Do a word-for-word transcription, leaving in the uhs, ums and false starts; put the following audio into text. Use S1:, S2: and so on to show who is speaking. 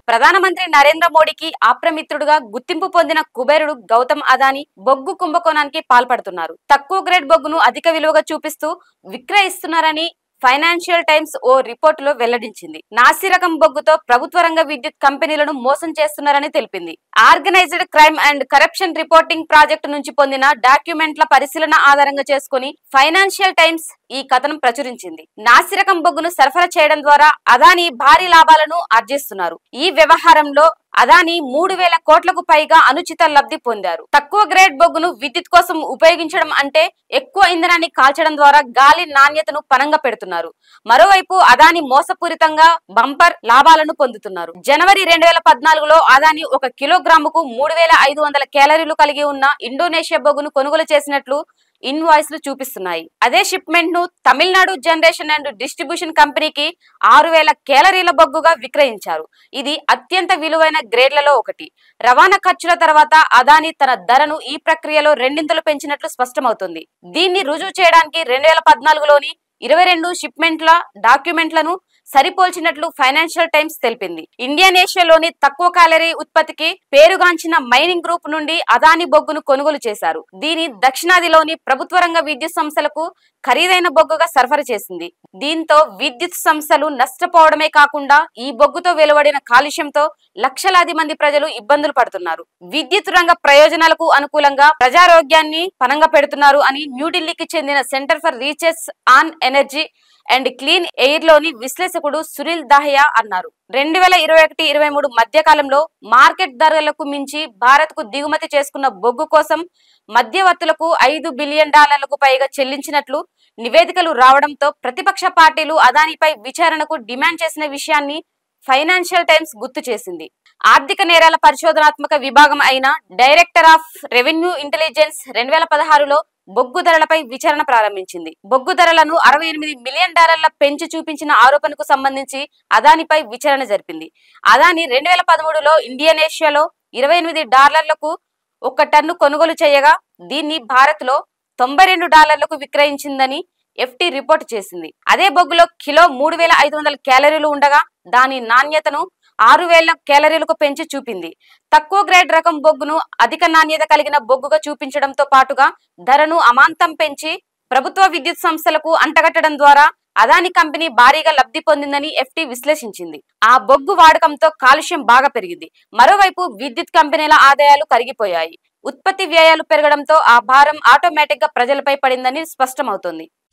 S1: ప్రధానమంత్రి నరేంద్ర మోడీకి ఆప్రమిత్రుడుగా గుర్తింపు పొందిన కుబేరుడు గౌతమ్ అదానీ బొగ్గు కుంభకోణానికి పాల్పడుతున్నారు. తక్కువ గ్రేడ్ బొగ్గును అధిక విలువగా చూపిస్తూ విక్రయిస్తున్నారని ఫైనాన్షియల్ టైమ్స్ ఓ రిపోర్టులో వెల్లడించింది. నాసి రకం బొగ్గుతో ప్రభుత్వ రంగ విద్యుత్ కంపెనీలను మోసం చేస్తున్నారని తెలిపింది. Organised crime and corruption reporting project నుంచి పొందిన డాక్యుమెంట్ల పరిశీలన ఆధారంగా చేసుకుని ఫైనాన్షియల్ టైమ్స్ ఈ కథనం ప్రచురించింది. నాసి రకం బొగ్గును సరఫరా చేయడం ద్వారా అదానీ భారీ లాభాలను ఆర్జిస్తున్నారు. ఈ వ్యవహారంలో అదానీ మూడు వేల కోట్లకు పైగా అనుచిత లబ్ధి పొందారు. తక్కువ గ్రేడ్ బొగ్గును విద్యుత్ కోసం ఉపయోగించడం అంటే ఎక్కువ ఇంధనాన్ని కాల్చడం ద్వారా గాలి నాణ్యతను పనంగా పెడుతున్నారు. మరోవైపు అదానీ మోసపూరితంగా బంపర్ లాభాలను పొందుతున్నారు. జనవరి రెండు వేల పద్నాలుగులో అదానీ ఒక కిలోగ్రాముకు మూడు వేల ఐదు వందల కేలరీలు కలిగి ఉన్న ఇండోనేషియా బొగ్గును కొనుగోలు చేసినట్లు ఇన్వాయిస్లు చూపిస్తున్నాయి. అదే షిప్మెంట్ ను తమిళనాడు జనరేషన్ అండ్ డిస్ట్రిబ్యూషన్ కంపెనీకి ఆరు వేల కేలరీల బొగ్గుగా విక్రయించారు. ఇది అత్యంత విలువైన గ్రేడ్లలో ఒకటి. రవాణా ఖర్చుల తర్వాత అదానీ తన ధరను ఈ ప్రక్రియలో రెండింతలు పెంచినట్లు స్పష్టమవుతుంది. దీన్ని రుజువు చేయడానికి రెండు వేల పద్నాలుగులోని ఇరవై రెండు షిప్మెంట్ల డాక్యుమెంట్లను సరిపోల్చినట్లు ఫైనాన్షియల్ టైమ్స్ తెలిపింది. ఇండోనేషియాలోని తక్కువ క్యాలరీ ఉత్పత్తికి పేరుగాంచిన మైనింగ్ గ్రూప్ నుండి అదానీ బొగ్గును కొనుగోలు చేశారు. దీని దక్షిణాదిలోని ప్రభుత్వ రంగ విద్యుత్ సంస్థలకు ఖరీదైన బొగ్గుగా సరఫరా చేసింది. దీంతో విద్యుత్ సంస్థలు నష్టపోవడమే కాకుండా ఈ బొగ్గుతో వెలువడిన కాలుష్యంతో లక్షలాది మంది ప్రజలు ఇబ్బందులు పడుతున్నారు. విద్యుత్ రంగ ప్రయోజనాలకు అనుకూలంగా ప్రజారోగ్యాన్ని పనంగా పెడుతున్నారు అని న్యూఢిల్లీకి చెందిన centre for research on energy and clean air లోని విశ్లేషకుడు సునీల్ దాహియా అన్నారు. రెండు వేల ఇరవై ఒకటి ఇరవై మూడు మధ్య కాలంలో మార్కెట్ ధరలకు మించి భారత్ కు దిగుమతి చేసుకున్న బొగ్గు కోసం మధ్యవర్తులకు ఐదు బిలియన్ డాలర్లకు పైగా చెల్లించినట్లు నివేదికలు రావడంతో ప్రతిపక్ష పార్టీలు అదానీపై విచారణకు డిమాండ్ చేసిన విషయాన్ని ఫైనాన్షియల్ టైమ్స్ గుర్తు చేసింది. ఆర్థిక నేరాల పరిశోధనాత్మక విభాగం అయిన డైరెక్టర్ ఆఫ్ రెవెన్యూ ఇంటెలిజెన్స్ రెండు వేల పదహారులో బొగ్గు ధరలపై విచారణ ప్రారంభించింది. బొగ్గు ధరలను అరవై ఎనిమిది మిలియన్ డాలర్ల పెంచి చూపించిన ఆరోపణకు సంబంధించి అదానీపై విచారణ జరిపింది. అదానీ రెండు వేల పదమూడులో ఇండోనేషియాలో ఇరవై ఎనిమిది డాలర్లకు ఒక టన్ను కొనుగోలు చేయగా దీన్ని భారత్ లో తొంభై రెండు డాలర్లకు విక్రయించిందని ఎఫ్టీ రిపోర్ట్ చేసింది. అదే బొగ్గులో కిలో మూడు వేల ఐదు వందల క్యాలరీలు ఉండగా దాని నాణ్యతను ఆరు వేల కేలరీలకు పెంచి చూపింది. తక్కువ గ్రేడ్ రకం బొగ్గును అధిక నాణ్యత కలిగిన బొగ్గుగా చూపించడంతో పాటుగా ధరను అమాంతం పెంచి ప్రభుత్వ విద్యుత్ సంస్థలకు అంటగట్టడం ద్వారా అదానీ కంపెనీ భారీగా లబ్ధి పొందిందని ఎఫ్టీ విశ్లేషించింది. ఆ బొగ్గు వాడకంతో కాలుష్యం బాగా పెరిగింది. మరోవైపు విద్యుత్ కంపెనీల ఆదాయాలు కరిగిపోయాయి. ఉత్పత్తి వ్యయాలు పెరగడంతో ఆ భారం ఆటోమేటిక్ గా ప్రజలపై పడిందని స్పష్టమవుతోంది.